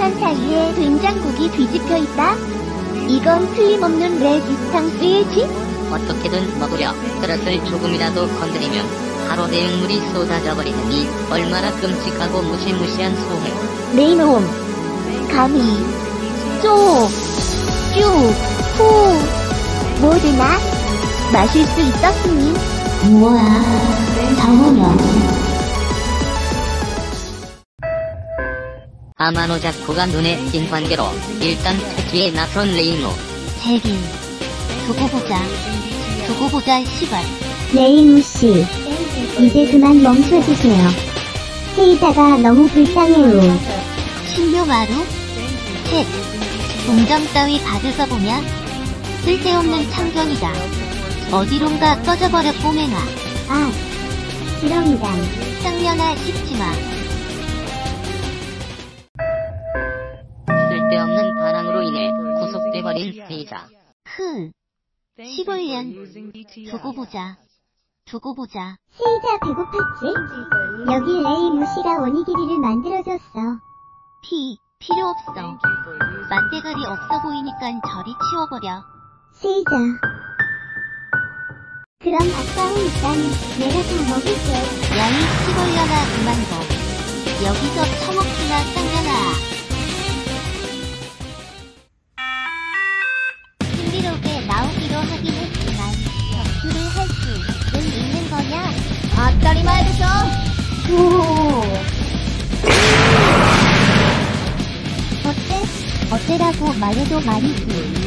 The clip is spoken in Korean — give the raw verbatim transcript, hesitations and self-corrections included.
판 사이에 된장국이 뒤집혀 있다. 이건 틀림없는 레지스탕스의 집? 어떻게든 먹으려 그릇을 조금이라도 건드리면 바로 내용물이 쏟아져 버리느니 얼마나 끔찍하고 무시무시한 소행. 내 이놈, 감히 쪼, 쭈, 후 뭐드나 마실 수 있었으니. 뭐야, 정우면. 아마노자쿠가 눈에 띈 관계로 일단 퇴치에 나선 레이노. 대기. 두고 보자. 두고 보자, 시발. 레이무씨, 이제 그만 멈춰주세요. 세이자가 너무 불쌍해요. 신묘마루? 책. 동정 따위 받으서 보냐? 쓸데없는 참견이다. 어디론가 꺼져버려 꼬맹아. 아, 그럽니다. 쌍년아 씹지마. 쓸데없는 반항으로 인해 구속돼버린 세이자. 흐. 시골년. 두고 보자. 두고 보자. 세이자 배고팠지? 여기 레이무씨가 원희길이를 만들어줬어. 피, 필요 없어. 맛대가리 없어 보이니깐 저리 치워버려. 세이자. 그럼 아까우니까 내가 다 먹을게. 야이 시골년아 그만 둬. 여기서 처먹지나 쌍년아. 신비롭게 나오기로 하긴 했지만 격투를 할 수는 있는 거냐? 앞다리 말고서. 오. 어때? 어때라고 말해도 말이지.